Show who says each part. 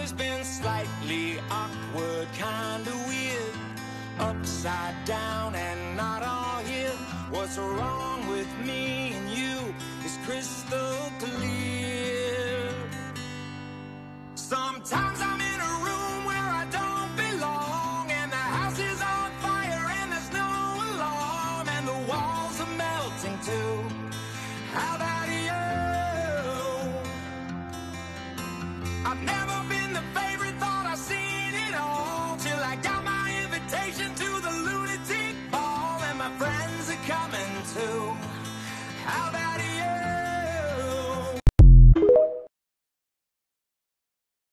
Speaker 1: always been slightly awkward, kinda weird, upside down and not all here. What's wrong with me and you is crystal clear. Sometimes I'm in a room where I don't belong, and the house is on fire and there's no alarm, and the walls are melting too. How about you? I've never been the favorite, thought I've seen it all, till I got my invitation to the lunatic ball, and my friends are coming too.